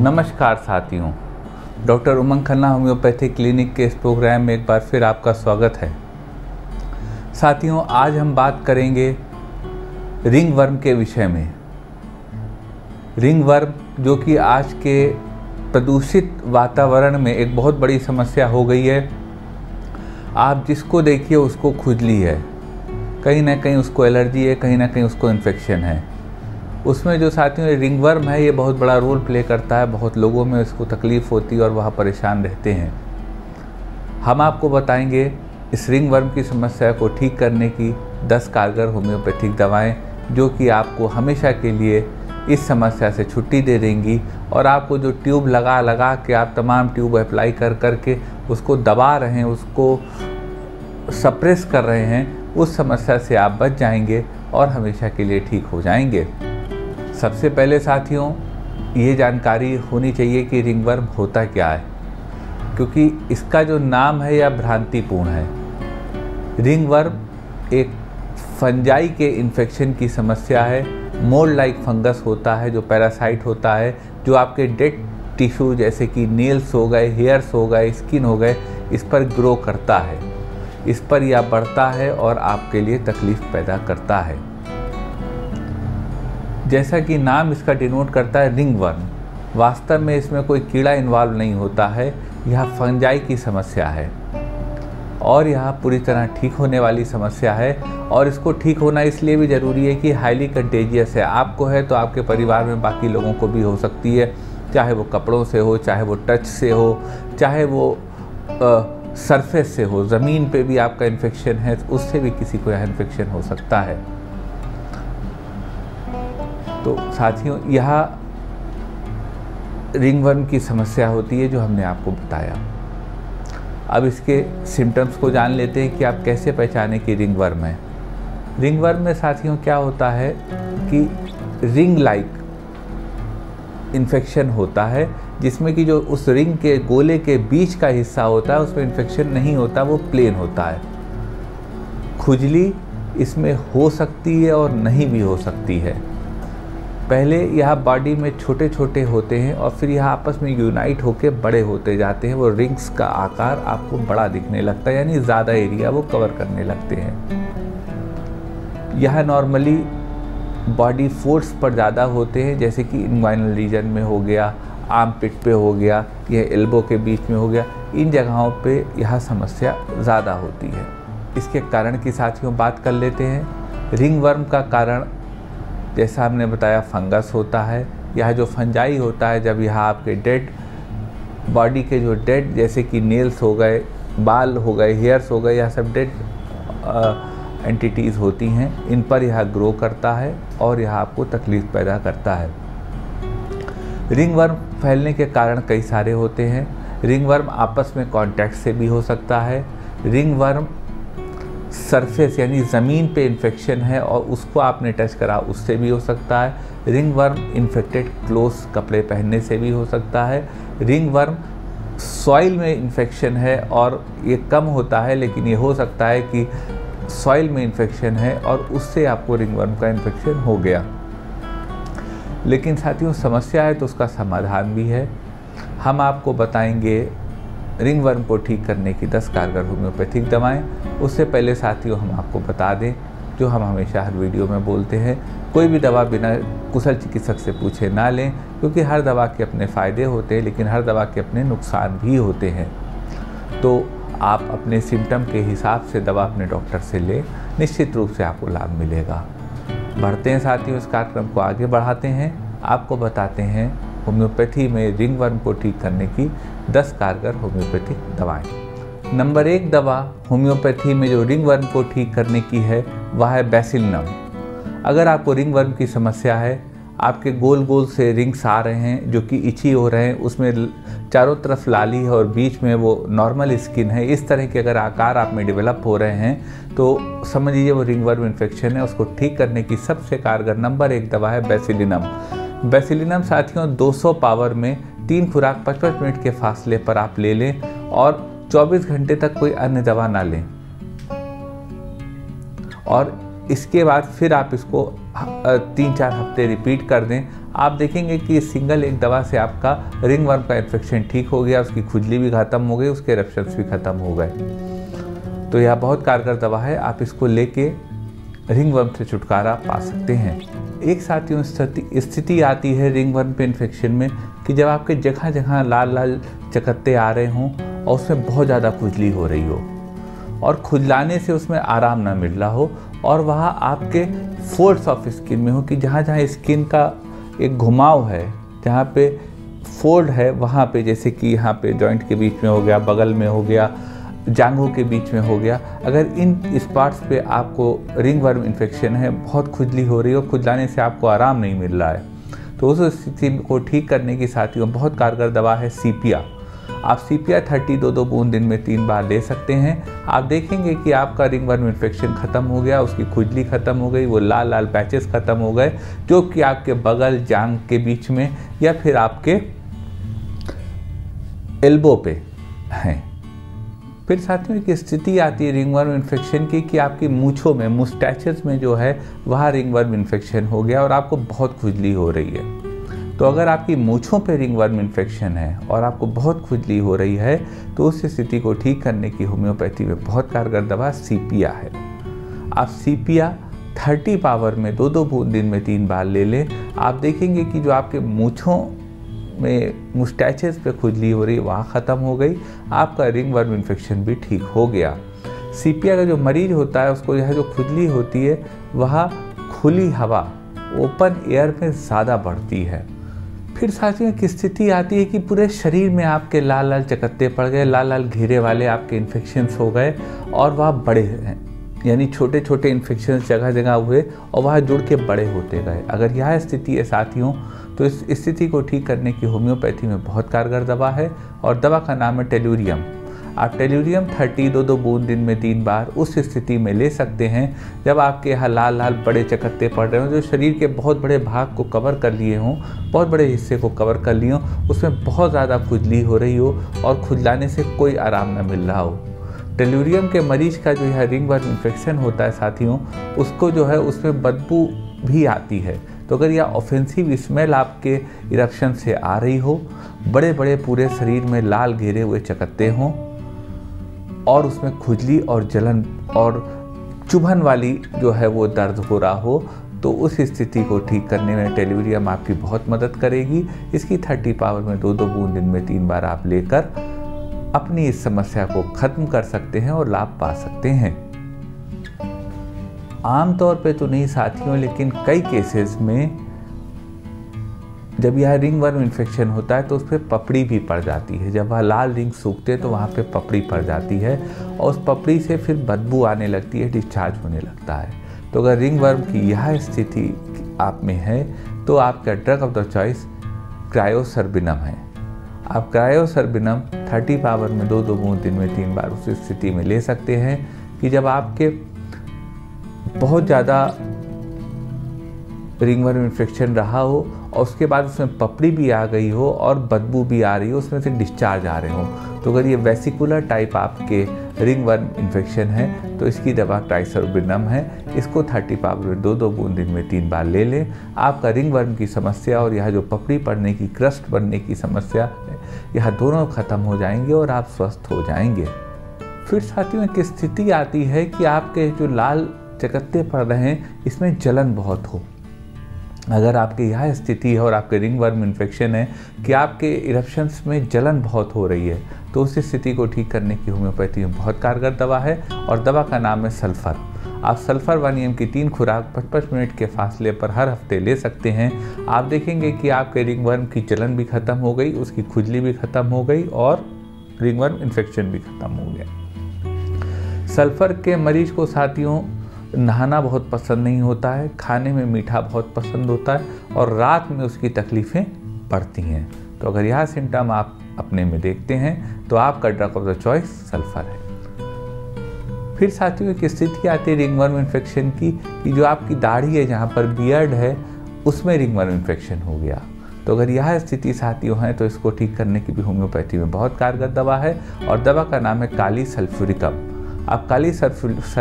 नमस्कार साथियों, doctor Umang Khanna homeopathy clinic के इस प्रोग्राम में एक बार फिर आपका स्वागत है। साथियों, आज हम बात करेंगे रिंगवर्म के विषय में। रिंगवर्म जो कि आज के प्रदूषित वातावरण में एक बहुत बड़ी समस्या हो गई है। आप जिसको देखिए उसको खुजली है, कहीं ना कहीं उसको एलर्जी है, कहीं ना कहीं उसको इन्फेक्शन है। उसमें जो साथियों रिंगवर्म है, ये बहुत बड़ा रोल प्ले करता है। बहुत लोगों में इसको तकलीफ़ होती है और वह परेशान रहते हैं। हम आपको बताएंगे इस रिंगवर्म की समस्या को ठीक करने की 10 कारगर होम्योपैथिक दवाएं, जो कि आपको हमेशा के लिए इस समस्या से छुट्टी दे देंगी। और आपको जो ट्यूब लगा के आप तमाम ट्यूब अप्लाई कर के उसको दबा रहे हैं, उसको सप्रेस कर रहे हैं, उस समस्या से आप बच जाएंगे और हमेशा के लिए ठीक हो जाएंगे। सबसे पहले साथियों, ये जानकारी होनी चाहिए कि रिंगवर्म होता क्या है, क्योंकि इसका जो नाम है यह भ्रांतिपूर्ण है। रिंगवर्म एक फंजाई के इन्फेक्शन की समस्या है। मोल्ड लाइक फंगस होता है, जो पैरासाइट होता है, जो आपके डेड टिश्यू जैसे कि नेल्स हो गए, हेयर्स हो गए, स्किन हो गए, इस पर ग्रो करता है, इस पर यह बढ़ता है और आपके लिए तकलीफ़ पैदा करता है। जैसा कि नाम इसका डिनोट करता है रिंगवर्म, वास्तव में इसमें कोई कीड़ा इन्वॉल्व नहीं होता है। यह फंजाई की समस्या है और यह पूरी तरह ठीक होने वाली समस्या है। और इसको ठीक होना इसलिए भी ज़रूरी है कि हाईली कंटेजियस है। आपको है तो आपके परिवार में बाकी लोगों को भी हो सकती है, चाहे वो कपड़ों से हो, चाहे वो टच से हो, चाहे वो सरफेस से हो। ज़मीन पे भी आपका इन्फेक्शन है, उससे भी किसी को यह इन्फेक्शन हो सकता है। तो साथियों, यह रिंगवर्म की समस्या होती है जो हमने आपको बताया। अब इसके सिम्टम्स को जान लेते हैं कि आप कैसे पहचानें कि रिंगवर्म है। रिंगवर्म में साथियों क्या होता है कि रिंग लाइक इन्फेक्शन होता है, जिसमें कि जो उस रिंग के गोले के बीच का हिस्सा होता है उसमें इन्फेक्शन नहीं होता, वो प्लेन होता है। खुजली इसमें हो सकती है और नहीं भी हो सकती है। पहले यह बॉडी में छोटे छोटे होते हैं और फिर यह आपस में यूनाइट होकर बड़े होते जाते हैं। वो रिंग्स का आकार आपको बड़ा दिखने लगता है, यानी ज़्यादा एरिया वो कवर करने लगते हैं। यह नॉर्मली बॉडी फोर्स पर ज़्यादा होते हैं, जैसे कि इन्वाइनल रीजन में हो गया, आर्म पिट पे हो गया, यह एल्बो के बीच में हो गया। इन जगहों पे यह समस्या ज़्यादा होती है। इसके कारण की साथियों बात कर लेते हैं। रिंगवर्म का कारण जैसा हमने बताया फंगस होता है। यह जो फंजाई होता है, जब यह आपके डेड बॉडी के जो डेड जैसे कि नेल्स हो गए, बाल हो गए, हेयर्स हो गए, यह सब डेड एंटिटीज़ होती हैं, इन पर यह ग्रो करता है और यह आपको तकलीफ़ पैदा करता है। रिंगवर्म फैलने के कारण कई सारे होते हैं। रिंगवर्म आपस में कांटेक्ट से भी हो सकता है। रिंगवर्म सरफेस यानी ज़मीन पे इन्फेक्शन है और उसको आपने टच करा, उससे भी हो सकता है। रिंगवर्म इन्फेक्टेड क्लोथ्स कपड़े पहनने से भी हो सकता है। रिंगवर्म सॉइल में इन्फेक्शन है और ये कम होता है, लेकिन ये हो सकता है कि सॉइल में इन्फेक्शन है और उससे आपको रिंगवर्म का इन्फेक्शन हो गया। लेकिन साथियों समस्या है तो उसका समाधान भी है। हम आपको बताएंगे रिंगवर्म को ठीक करने की 10 कारगर होम्योपैथिक दवाएं। उससे पहले साथियों हम आपको बता दें, जो हम हमेशा हर वीडियो में बोलते हैं, कोई भी दवा बिना कुशल चिकित्सक से पूछे ना लें, क्योंकि हर दवा के अपने फ़ायदे होते हैं, लेकिन हर दवा के अपने नुकसान भी होते हैं। तो आप अपने सिम्टम के हिसाब से दवा अपने डॉक्टर से लें, निश्चित रूप से आपको लाभ मिलेगा। बढ़ते हैं साथियों, इस कार्यक्रम को आगे बढ़ाते हैं। आपको बताते हैं होम्योपैथी में रिंगवर्म को ठीक करने की 10 कारगर होम्योपैथिक दवाएं। नंबर 1 दवा होम्योपैथी में जो रिंगवर्म को ठीक करने की है वह है बेसिलिनम। अगर आपको रिंगवर्म की समस्या है, आपके गोल गोल से रिंग्स आ रहे हैं जो कि इची हो रहे हैं, उसमें चारों तरफ लाली है और बीच में वो नॉर्मल स्किन है, इस तरह के अगर आकार आप में डेवलप हो रहे हैं तो समझ लीजिए वो रिंगवर्म इन्फेक्शन है। उसको ठीक करने की सबसे कारगर नंबर 1 दवा है बेसिलिनम। बेसिलिनम साथियों 200 पावर में 3 खुराक 55 मिनट के फासले पर आप ले लें और 24 घंटे तक कोई अन्य दवा ना लें। और इसके बाद फिर आप इसको 3-4 हफ्ते रिपीट कर दें। आप देखेंगे कि सिंगल एक दवा से आपका रिंग वर्म का इन्फेक्शन ठीक हो गया, उसकी खुजली भी ख़त्म हो गई, उसके इरप्शंस भी ख़त्म हो गए। तो यह बहुत कारगर दवा है, आप इसको लेके रिंग वर्म से छुटकारा पा सकते हैं। एक साथियों स्थिति आती है रिंग वर्म पे इन्फेक्शन में कि जब आपके जगह जगह लाल लाल चकत्ते आ रहे हों और उसमें बहुत ज़्यादा खुजली हो रही हो और खुजलाने से उसमें आराम ना मिल रहा हो, और वहाँ आपके फोल्ड्स ऑफ स्किन में हो कि जहाँ जहाँ स्किन का एक घुमाव है, जहाँ पे फोल्ड है, वहाँ पे जैसे कि यहाँ पे जॉइंट के बीच में हो गया, बगल में हो गया, जांघों के बीच में हो गया, अगर इन स्पॉट्स पे आपको रिंग वर्म इन्फेक्शन है, बहुत खुजली हो रही है और खुजलाने से आपको आराम नहीं मिल रहा है, तो उस स्थिति को ठीक करने की साथियों बहुत कारगर दवा है सीपिया। आप सीपिया 30 2 बूंद दिन में 3 बार ले सकते हैं। आप देखेंगे कि आपका रिंग वर्म इन्फेक्शन ख़त्म हो गया, उसकी खुजली ख़त्म हो गई, वो लाल लाल पैचेस ख़त्म हो गए जो कि आपके बगल जांघ के बीच में या फिर आपके एल्बो पे हैं। फिर साथियों एक स्थिति आती है रिंग वर्म इन्फेक्शन की कि आपकी मूँछों में, मुस्टैचेस में जो है वहाँ रिंग वर्म इन्फेक्शन हो गया और आपको बहुत खुजली हो रही है। तो अगर आपकी मूँछों पे रिंग वर्म इन्फेक्शन है और आपको बहुत खुजली हो रही है तो उस स्थिति को ठीक करने की होम्योपैथी में बहुत कारगर दवा सीपिया है। आप सीपिया 30 पावर में 2 बूंद दिन में 3 बार ले लें। आप देखेंगे कि जो आपके मूँछों में मुस्टैचेस पे खुजली हो रही है वहाँ ख़त्म हो गई, आपका रिंग वर्म इन्फेक्शन भी ठीक हो गया। सीपिया का जो मरीज होता है उसको यह जो खुजली होती है वह खुली हवा, ओपन एयर में ज़्यादा बढ़ती है। फिर साथियों एक स्थिति आती है कि पूरे शरीर में आपके लाल लाल चकत्ते पड़ गए, लाल लाल घेरे वाले आपके इन्फेक्शंस हो गए और वह बड़े हैं, यानी छोटे छोटे इन्फेक्शंस जगह जगह हुए और वह जुड़ के बड़े होते गए। अगर यह स्थिति है साथियों तो इस स्थिति को ठीक करने की होम्योपैथी में बहुत कारगर दवा है और दवा का नाम है टेलुरियम। आप टेलुरियम 30 2 बूंद दिन में 3 बार उस स्थिति में ले सकते हैं जब आपके यहाँ लाल लाल बड़े चकत्ते पड़ रहे हों, जो शरीर के बहुत बड़े भाग को कवर कर लिए हों, बहुत बड़े हिस्से को कवर कर लिए हों, उसमें बहुत ज़्यादा खुजली हो रही हो और खुजलाने से कोई आराम न मिल रहा हो। टेलुरियम के मरीज का जो है रिंग वर्म इन्फेक्शन होता है साथियों, उसको जो है उसमें बदबू भी आती है। तो अगर यह ऑफेंसिव स्मेल आपके इरप्शन से आ रही हो, बड़े बड़े पूरे शरीर में लाल घेरे हुए चकत्ते हों और उसमें खुजली और जलन और चुभन वाली जो है वो दर्द हो रहा हो, तो उस स्थिति को ठीक करने में टेलुरियम आपकी बहुत मदद करेगी। इसकी 30 पावर में 2 बूंद दिन में 3 बार आप लेकर अपनी इस समस्या को ख़त्म कर सकते हैं और लाभ पा सकते हैं। आमतौर पे तो नहीं साथियों, लेकिन कई केसेस में जब यह रिंग वर्म इन्फेक्शन होता है तो उस पर पपड़ी भी पड़ जाती है। जब वह लाल रिंग सूखते हैं तो वहाँ पे पपड़ी पड़ जाती है और उस पपड़ी से फिर बदबू आने लगती है, डिस्चार्ज होने लगता है। तो अगर रिंग वर्म की यह स्थिति आप में है तो आपका ड्रग ऑफ द चॉइस क्रायोसर्बिनम है। आप क्रायोसर्बिनम 30 पावर में 2 बूंद दिन में 3 बार उस स्थिति में ले सकते हैं कि जब आपके बहुत ज़्यादा रिंग वर्म इन्फेक्शन रहा हो और उसके बाद उसमें पपड़ी भी आ गई हो और बदबू भी आ रही हो, उसमें से डिस्चार्ज आ रहे हो। तो अगर ये वेसिकुलर टाइप आपके रिंग वर्म इन्फेक्शन है तो इसकी दवा क्रायोसर्बिनम है। इसको 30 पावर में 2 बूंद दिन में 3 बार ले लें। आपका रिंग वर्म की समस्या और यह जो पपड़ी पड़ने की, क्रस्ट बनने की समस्या है, यह दोनों खत्म हो जाएंगे और आप स्वस्थ हो जाएंगे। फिर साथियों एक स्थिति आती है कि आपके जो लाल चकत्ते पड़ रहे हैं इसमें जलन बहुत हो। अगर आपकी यह स्थिति है और आपके रिंग वर्म इन्फेक्शन है कि आपके इरप्शंस में जलन बहुत हो रही है, तो उस स्थिति को ठीक करने की होम्योपैथी में बहुत कारगर दवा है और दवा का नाम है सल्फर। आप सल्फर 1 EM की 3 खुराक 55 मिनट के फासले पर हर हफ्ते ले सकते हैं। आप देखेंगे कि आपके रिंग वर्म की जलन भी खत्म हो गई, उसकी खुजली भी खत्म हो गई और रिंग वर्म इन्फेक्शन भी खत्म हो गया। सल्फर के मरीज को साथियों नहाना बहुत पसंद नहीं होता है, खाने में मीठा बहुत पसंद होता है और रात में उसकी तकलीफ़ें बढ़ती हैं। तो अगर यह सिम्टम आप अपने में देखते हैं तो आपका drug of the choice sulphur है। फिर साथियों एक स्थिति आती है रिंग वर्म इन्फेक्शन की कि जो आपकी दाढ़ी है, जहाँ पर बियर्ड है, उसमें रिंग वर्म इन्फेक्शन हो गया। तो अगर यह स्थिति साथियों है तो इसको ठीक करने की भी होम्योपैथी में बहुत कारगर दवा है और दवा का नाम है काली सल्फ्यूरिकम। आप काली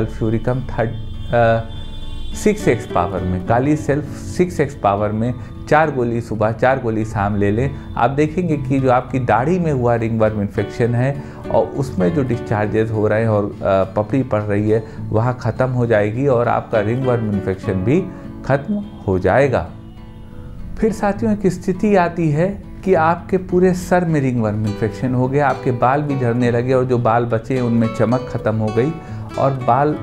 सल्फ्यूरिकम 6x पावर में, काली सेल्फ 6x पावर में 4 गोली सुबह 4 गोली शाम ले लें, आप देखेंगे कि जो आपकी दाढ़ी में हुआ रिंगवर्म इन्फेक्शन है और उसमें जो डिस्चार्जेस हो रहे हैं और पपड़ी पड़ रही है वह ख़त्म हो जाएगी और आपका रिंगवर्म इन्फेक्शन भी ख़त्म हो जाएगा। फिर साथियों एक स्थिति आती है कि आपके पूरे सर में रिंगवर्म इन्फेक्शन हो गया, आपके बाल भी झड़ने लगे और जो बाल बचे उनमें चमक ख़त्म हो गई और बाल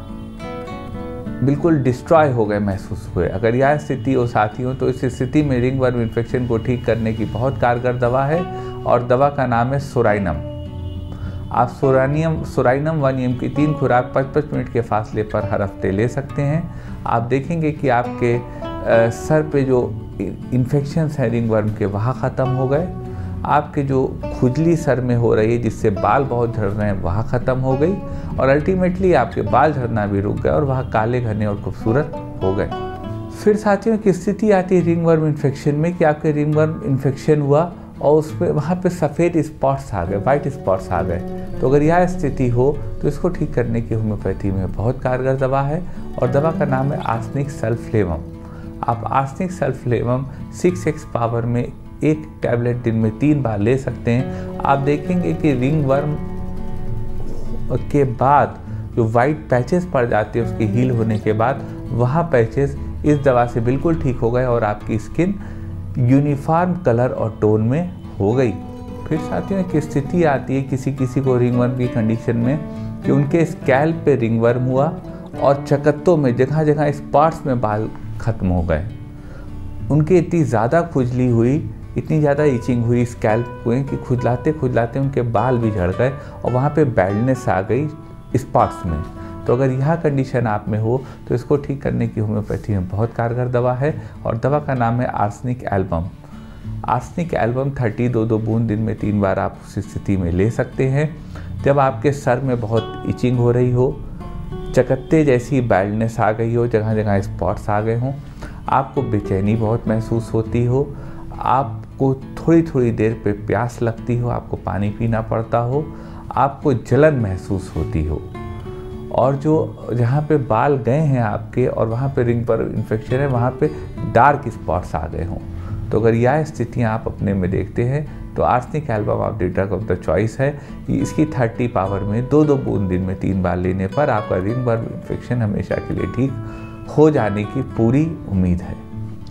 बिल्कुल डिस्ट्रॉय हो गए महसूस हुए। अगर यह स्थिति हो साथियों तो इस स्थिति में रिंगवर्म इन्फेक्शन को ठीक करने की बहुत कारगर दवा है और दवा का नाम है सोराइनम। आप सोराइनम 1 mg की 3 खुराक 55 मिनट के फासले पर हर हफ्ते ले सकते हैं। आप देखेंगे कि आपके सर पे जो इन्फेक्शंस हैं रिंगवर्म के वहाँ ख़त्म हो गए, आपके जो खुजली सर में हो रही है जिससे बाल बहुत झड़ रहे हैं वहाँ ख़त्म हो गई और अल्टीमेटली आपके बाल झड़ना भी रुक गए और वह काले घने और खूबसूरत हो गए। फिर साथियों की स्थिति आती है रिंगवर्म इन्फेक्शन में कि आपके रिंगवर्म इन्फेक्शन हुआ और उसमें वहाँ पे सफ़ेद स्पॉट्स आ गए, वाइट स्पॉट्स आ गए। तो अगर यह स्थिति हो तो इसको ठीक करने की होम्योपैथी में बहुत कारगर दवा है और दवा का नाम है आर्सेनिक सल्फलेवम। आप आर्सेनिक सल्फलेवम 6x पावर में 1 टैबलेट दिन में 3 बार ले सकते हैं। आप देखेंगे कि रिंगवर्म के बाद जो वाइट पैचेस पड़ जाते हैं उसके हील होने के बाद वहाँ पैचेस इस दवा से बिल्कुल ठीक हो गए और आपकी स्किन यूनिफॉर्म कलर और टोन में हो गई। फिर साथियों एक स्थिति आती है किसी को रिंगवर्म की कंडीशन में कि उनके स्कैल्प पे रिंगवर्म हुआ और चकत्तों में जगह जगह स्पॉट्स में बाल खत्म हो गए। उनकी इतनी ज़्यादा खुजली हुई, इतनी ज़्यादा इचिंग हुई स्कैल्प हुए कि खुजलाते खुजलाते उनके बाल भी झड़ गए और वहाँ पे बैल्डनेस आ गई स्पॉट्स में। तो अगर यह कंडीशन आप में हो तो इसको ठीक करने की होम्योपैथी में बहुत कारगर दवा है और दवा का नाम है आर्सेनिक एल्बम। आर्सेनिक एल्बम 32 बूंद दिन में 3 बार आप उस स्थिति में ले सकते हैं। जब आपके सर में बहुत इचिंग हो रही हो, चकत्ते जैसी बैल्डनेस आ गई हो, जगह जगह स्पॉट्स आ गए हों, आपको बेचैनी बहुत महसूस होती हो, आपको थोड़ी थोड़ी देर पे प्यास लगती हो, आपको पानी पीना पड़ता हो, आपको जलन महसूस होती हो और जो जहाँ पे बाल गए हैं आपके और वहाँ पे रिंगवर्म इन्फेक्शन है वहाँ पे डार्क स्पॉट्स आ गए हों, तो अगर यह स्थितियाँ आप अपने में देखते हैं तो arsenic album of the drug of the choice है। इसकी 30 पावर में 2 बूंद दिन में 3 बार लेने पर आपका रिंगवर्म इन्फेक्शन हमेशा के लिए ठीक हो जाने की पूरी उम्मीद है।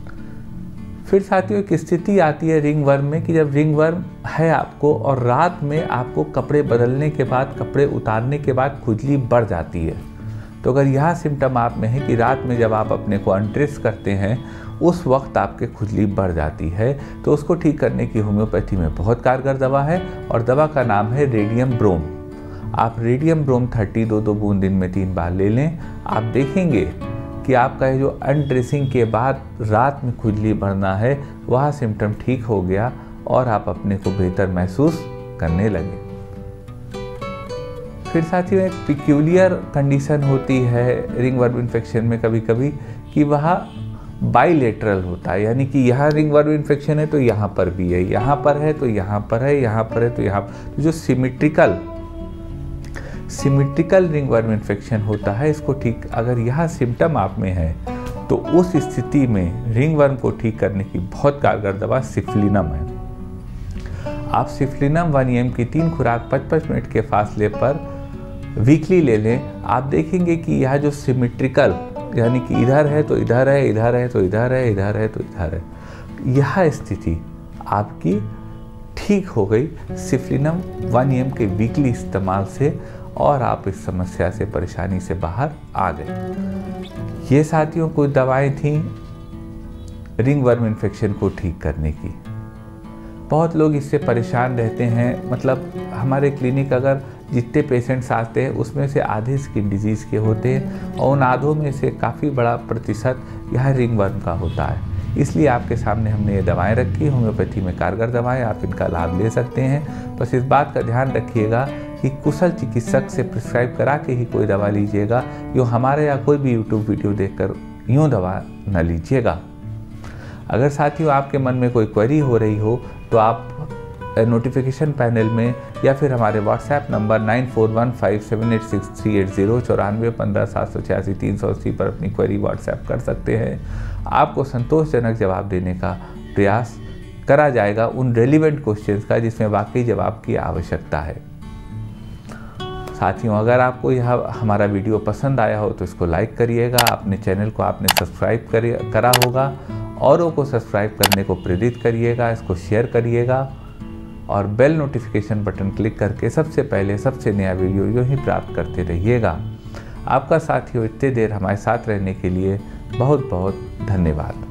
फिर साथियों एक स्थिति आती है रिंगवर्म में कि जब रिंगवर्म है आपको और रात में आपको कपड़े बदलने के बाद, कपड़े उतारने के बाद खुजली बढ़ जाती है। तो अगर यह सिम्टम आप में है कि रात में जब आप अपने को अनड्रेस करते हैं उस वक्त आपके खुजली बढ़ जाती है, तो उसको ठीक करने की होम्योपैथी में बहुत कारगर दवा है और दवा का नाम है रेडियम ब्रोम। आप रेडियम ब्रोम 32 बूंद दिन में 3 बार ले लें। आप देखेंगे कि आपका ये जो अनड्रेसिंग के बाद रात में खुजली बढ़ना है वह सिम्टम ठीक हो गया और आप अपने को बेहतर महसूस करने लगे। फिर साथियों एक पिक्यूलियर कंडीशन होती है रिंगवर्म इन्फेक्शन में कभी कभी कि वह बाइलेटरल होता है, यानी कि यहाँ रिंगवर्म इन्फेक्शन है तो यहाँ पर भी है, यहाँ पर है तो यहाँ पर है, यहाँ पर है तो यहाँ तो जो सिमेट्रिकल रिंगवर्म इन्फेक्शन होता है इसको ठीक, अगर यह सिम्टम आप में है तो उस स्थिति में रिंगवर्म को ठीक करने की बहुत कारगर दवा सिफ्लिनम है। आप सिफ्लिनम 1 mg की 3 खुराक 55 मिनट के फासले पर वीकली ले लें। आप देखेंगे कि यह जो सिमेट्रिकल यानी कि इधर है तो इधर है, इधर है तो इधर है, इधर है तो इधर है, यह स्थिति आपकी ठीक हो गई सिफ्लिनम 1 mg के वीकली इस्तेमाल से और आप इस समस्या से, परेशानी से बाहर आ गए। ये साथियों कुछ दवाएं थीं रिंगवर्म इन्फेक्शन को ठीक करने की। बहुत लोग इससे परेशान रहते हैं, मतलब हमारे क्लिनिक अगर जितने पेशेंट्स आते हैं उसमें से आधे स्किन डिजीज़ के होते हैं और उन आधों में से काफ़ी बड़ा प्रतिशत यह रिंगवर्म का होता है। इसलिए आपके सामने हमने ये दवाएं रखी, होम्योपैथी में कारगर दवाएं, आप इनका लाभ ले सकते हैं। बस इस बात का ध्यान रखिएगा कि कुशल चिकित्सक से प्रिस्क्राइब करा के ही कोई दवा लीजिएगा, यूँ हमारे या कोई भी यूट्यूब वीडियो देखकर यूँ दवा न लीजिएगा। अगर साथियों आपके मन में कोई क्वेरी हो रही हो तो आप नोटिफिकेशन पैनल में या फिर हमारे व्हाट्सएप नंबर 9415786380 9415786380 पर अपनी क्वेरी व्हाट्सएप कर सकते हैं। आपको संतोषजनक जवाब देने का प्रयास करा जाएगा उन रेलिवेंट क्वेश्चंस का जिसमें वाकई जवाब की आवश्यकता है। साथियों, अगर आपको यह हमारा वीडियो पसंद आया हो तो इसको लाइक करिएगा। अपने चैनल को आपने सब्सक्राइब करा होगा, औरों को सब्सक्राइब करने को प्रेरित करिएगा, इसको शेयर करिएगा और बेल नोटिफिकेशन बटन क्लिक करके सबसे पहले सबसे नया वीडियो यूँ ही प्राप्त करते रहिएगा। आपका साथियों इतने देर हमारे साथ रहने के लिए बहुत बहुत धन्यवाद।